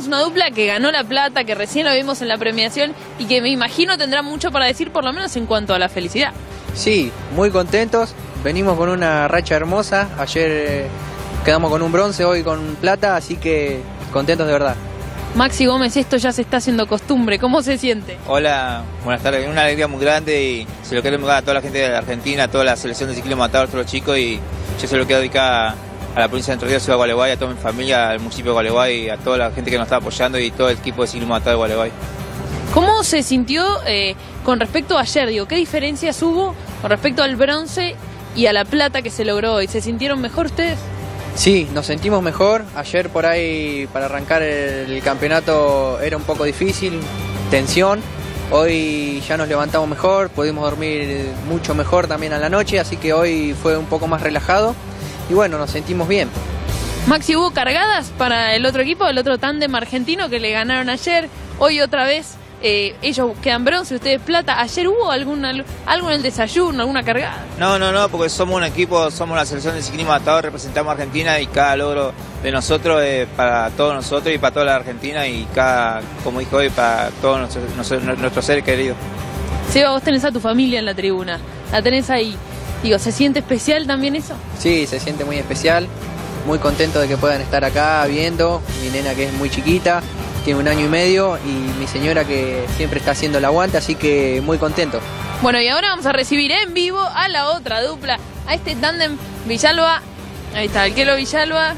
una dupla que ganó la plata, que recién lo vimos en la premiación y que me imagino tendrá mucho para decir, por lo menos en cuanto a la felicidad. Sí, muy contentos. Venimos con una racha hermosa. Ayer quedamos con un bronce, hoy con plata, así que contentos de verdad. Maxi Gómez, esto ya se está haciendo costumbre. ¿Cómo se siente? Hola, buenas tardes. Una alegría muy grande y se lo queremos dar a toda la gente de la Argentina, a toda la selección de ciclismo, a todos los chicos, y yo se lo quiero dedicar a la provincia de Entre Ríos, Ciudad de Gualeguay, a toda mi familia, al municipio de Gualeguay, a toda la gente que nos está apoyando y todo el equipo de ciclismo atado de Gualeguay. ¿Cómo se sintió con respecto a ayer? Digo, ¿qué diferencias hubo con respecto al bronce y a la plata que se logró hoy? ¿Se sintieron mejor ustedes? Sí, nos sentimos mejor. Ayer por ahí para arrancar el campeonato era un poco difícil, tensión. Hoy ya nos levantamos mejor, pudimos dormir mucho mejor también a la noche, así que hoy fue un poco más relajado y bueno, nos sentimos bien. Maxi, ¿hubo cargadas para el otro equipo, el otro tándem argentino que le ganaron ayer? Hoy otra vez ellos quedan bronce, ustedes plata. ¿Ayer hubo algo en el desayuno, alguna cargada? No, porque somos un equipo, somos la selección de ciclismo atado, representamos a Argentina y cada logro de nosotros es para todos nosotros y para toda la Argentina y cada, como dijo hoy, para todos nuestros seres queridos. Seba, vos tenés a tu familia en la tribuna, la tenés ahí. Digo, ¿se siente especial también eso? Sí, se siente muy especial, muy contento de que puedan estar acá viendo. Mi nena que es muy chiquita, tiene 1 año y medio, y mi señora que siempre está haciendo el aguante, así que muy contento. Bueno, y ahora vamos a recibir en vivo a la otra dupla, a este tándem Villalba, ahí está, Alquelo Villalba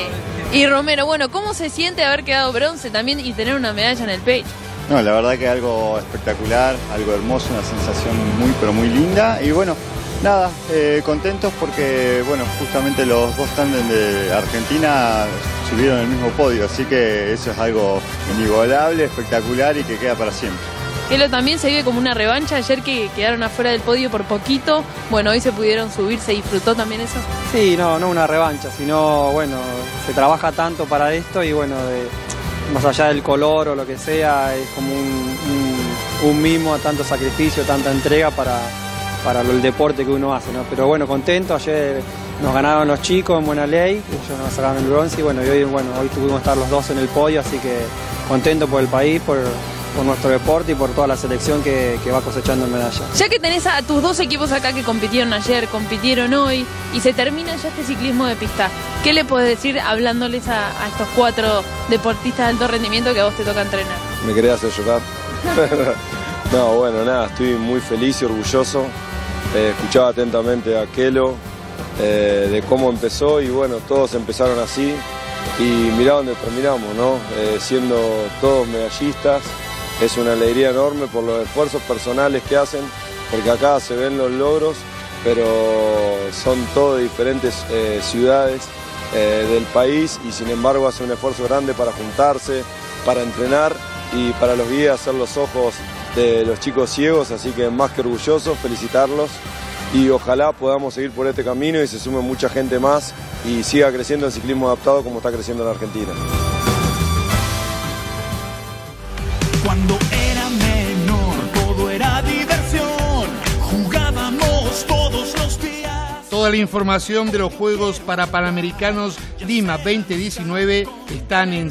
y Romero. Bueno, ¿cómo se siente haber quedado bronce también y tener una medalla en el pecho? No, la verdad que algo espectacular, algo hermoso, una sensación muy pero muy linda y bueno, nada, contentos porque bueno, justamente los dos tándem de Argentina subieron el mismo podio, así que eso es algo inigualable, espectacular y que queda para siempre. Elo, también se vive como una revancha, ayer que quedaron afuera del podio por poquito, bueno, hoy se pudieron subir, ¿se disfrutó también eso? Sí, no una revancha, sino bueno, se trabaja tanto para esto y bueno, más allá del color o lo que sea, es como un mimo, tanto sacrificio, tanta entrega para el deporte que uno hace, ¿no? Pero bueno, contento, ayer nos ganaron los chicos en buena ley, ellos nos sacaron el bronce y bueno, y hoy tuvimos que estar los dos en el podio, así que contento por el país, por nuestro deporte y por toda la selección que va cosechando en medalla. Ya que tenés a tus dos equipos acá que compitieron ayer, compitieron hoy y se termina ya este ciclismo de pista, ¿qué le podés decir hablándoles a estos 4 deportistas de alto rendimiento que a vos te toca entrenar? ¿Me querés hacer llorar? No, bueno, nada, estoy muy feliz y orgulloso. Escuchaba atentamente a Kelo de cómo empezó y bueno, todos empezaron así y mirá dónde terminamos, ¿no? Siendo todos medallistas, es una alegría enorme por los esfuerzos personales que hacen, porque acá se ven los logros, pero son todos de diferentes ciudades del país y sin embargo hacen un esfuerzo grande para juntarse, para entrenar y para los guías ser los ojos de los chicos ciegos, así que más que orgulloso, felicitarlos y ojalá podamos seguir por este camino y se sume mucha gente más y siga creciendo el ciclismo adaptado como está creciendo en Argentina. Cuando era menor todo era diversión, jugábamos todos los días. Toda la información de los Juegos Parapanamericanos Lima 2019 están en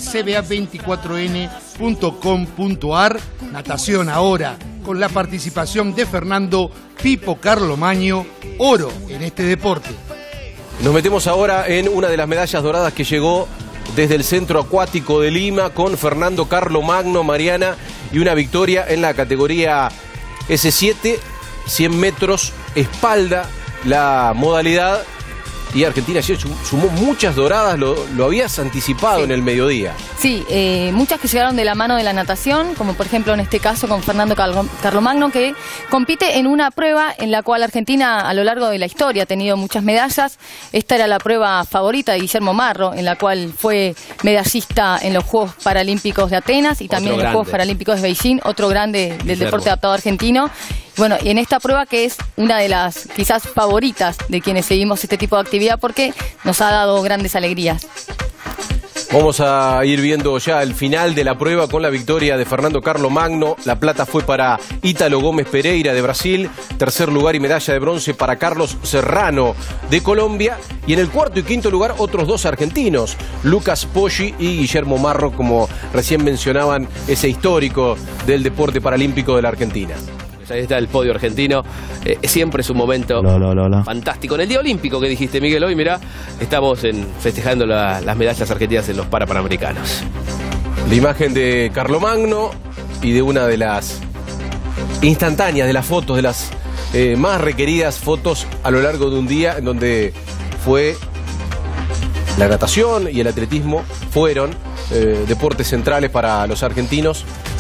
cba24n.com.ar. Natación ahora, con la participación de Fernando Pipo Carlomaño, oro en este deporte. Nos metemos ahora en una de las medallas doradas que llegó desde el Centro Acuático de Lima con Fernando Carlomagno, Mariana, y una victoria en la categoría S7, 100 metros espalda, la modalidad, y Argentina sumó muchas doradas, lo habías anticipado en el mediodía. Sí, muchas que llegaron de la mano de la natación, como por ejemplo en este caso con Fernando Carlomagno, que compite en una prueba en la cual Argentina a lo largo de la historia ha tenido muchas medallas. Esta era la prueba favorita de Guillermo Marro, en la cual fue medallista en los Juegos Paralímpicos de Atenas y también en los Juegos Paralímpicos de Beijing, otro grande del deporte adaptado argentino. Bueno, y en esta prueba que es una de las quizás favoritas de quienes seguimos este tipo de actividad porque nos ha dado grandes alegrías. Vamos a ir viendo ya el final de la prueba con la victoria de Fernando Carlomagno. La plata fue para Ítalo Gómez Pereira de Brasil. Tercer lugar y medalla de bronce para Carlos Serrano de Colombia. Y en el cuarto y quinto lugar otros dos argentinos, Lucas Poggi y Guillermo Marro, como recién mencionaban, ese histórico del deporte paralímpico de la Argentina. Ahí está el podio argentino. Siempre es un momento fantástico. En el Día Olímpico que dijiste, Miguel, hoy, mirá, estamos festejando las medallas argentinas en los Parapanamericanos. La imagen de Carlomagno y de una de las instantáneas, de las fotos, de las más requeridas fotos a lo largo de un día en donde fue la natación y el atletismo, fueron deportes centrales para los argentinos.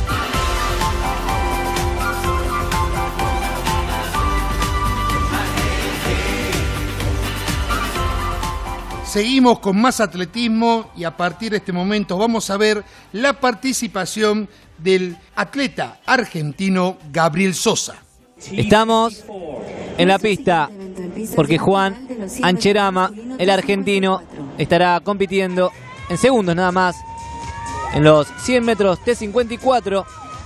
Seguimos con más atletismo y a partir de este momento vamos a ver la participación del atleta argentino Gabriel Sosa. Estamos en la pista porque Juan Ancherama, el argentino, estará compitiendo en segundos nada más en los 100 metros T54.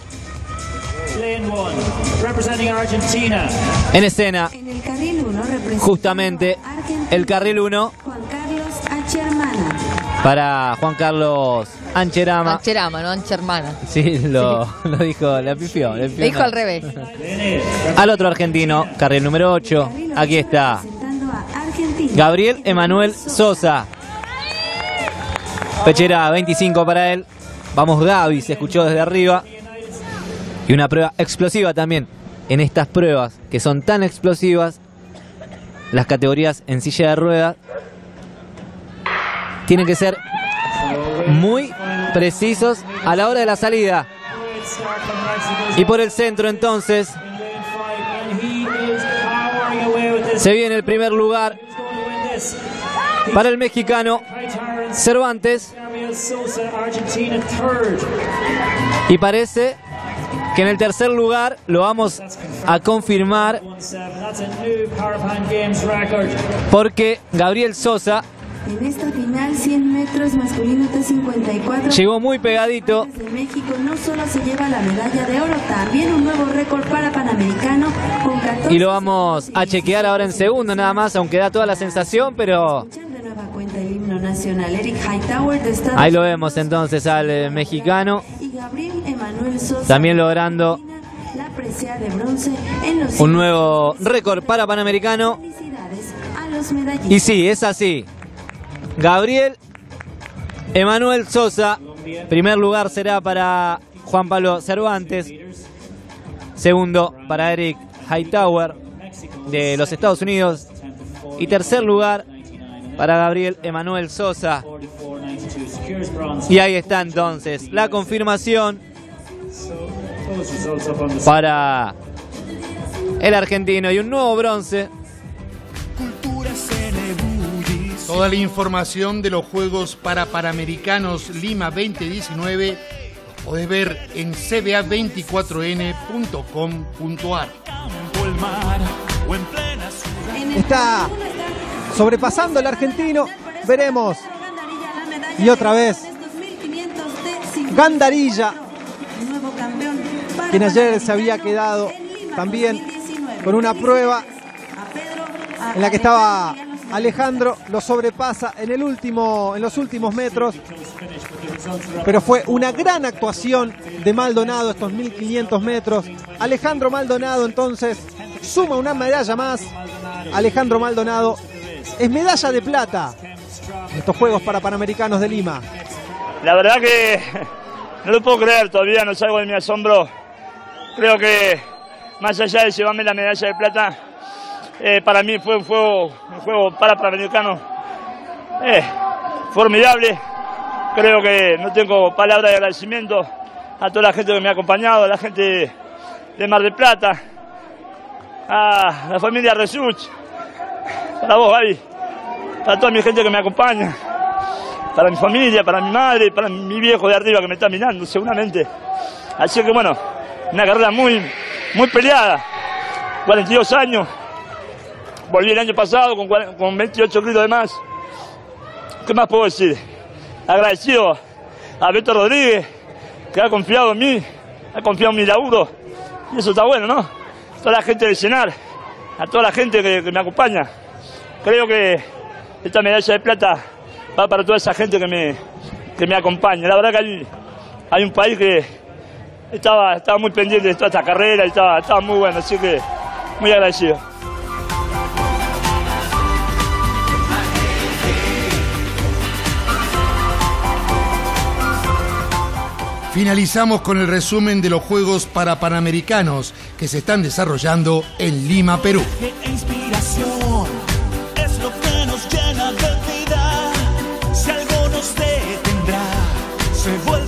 En escena, justamente el carril 1 para Juan Carlos Ancherama. Ancherama, no Anchermana. Sí, lo dijo, le pifió. Le dijo al revés. Al otro argentino, carril número 8. Aquí está Gabriel Emanuel Sosa. Pechera 25 para él. Vamos Gaby, se escuchó desde arriba. Y una prueba explosiva también. En estas pruebas que son tan explosivas, las categorías en silla de ruedas tienen que ser muy precisos a la hora de la salida. Y por el centro entonces se viene el primer lugar para el mexicano Cervantes. Y parece que en el tercer lugar lo vamos a confirmar porque Gabriel Sosa en esta final 100 metros masculino T54 llegó muy pegadito. De México no solo se lleva la medalla de oro, también un nuevo récord para Panamericano con 14. Y lo vamos a chequear ahora en segundo nada más, aunque da toda la sensación, pero de nueva cuenta el himno nacional. Eric Hightower de Estados ahí lo vemos entonces al mexicano. Y Gabriel Emanuel Sosa también logrando la presea de bronce en los un nuevo récord para Panamericano. Felicidades a los medallistas. Y sí, es así. Gabriel Emanuel Sosa, primer lugar será para Juan Pablo Cervantes, segundo para Eric Hightower de los Estados Unidos y tercer lugar para Gabriel Emanuel Sosa. Y ahí está entonces la confirmación para el argentino y un nuevo bronce. Toda la información de los Juegos Panamericanos Lima 2019 podés ver en cba24n.com.ar. Está sobrepasando el argentino. Veremos. Y otra vez Gandarilla, quien ayer se había quedado también con una prueba en la que estaba Alejandro, lo sobrepasa en los últimos metros, pero fue una gran actuación de Maldonado estos 1500 metros. Alejandro Maldonado entonces suma una medalla más. Alejandro Maldonado es medalla de plata en estos Juegos Panamericanos de Lima. La verdad que no lo puedo creer, todavía no salgo de mi asombro. Creo que más allá de llevarme la medalla de plata, para mí fue un juego panamericano formidable. Creo que no tengo palabras de agradecimiento a toda la gente que me ha acompañado, a la gente de Mar del Plata, a la familia Resuch, para vos, Gaby, para toda mi gente que me acompaña, para mi familia, para mi madre, para mi viejo de arriba que me está mirando seguramente. Así que bueno, una carrera muy peleada, 42 años. Volví el año pasado con 28 kilos de más. ¿Qué más puedo decir? agradecido a Beto Rodríguez, que ha confiado en mí, ha confiado en mi laburo, y eso está bueno, ¿no? Toda la gente del Cenar, a toda la gente que me acompaña. Creo que esta medalla de plata va para toda esa gente que me acompaña. La verdad que hay un país que estaba muy pendiente de toda esta carrera y estaba muy bueno, así que muy agradecido. Finalizamos con el resumen de los Juegos Panamericanos que se están desarrollando en Lima, Perú. Inspiración es lo que nos llena de vida. Si algo nos detendrá, se vuelve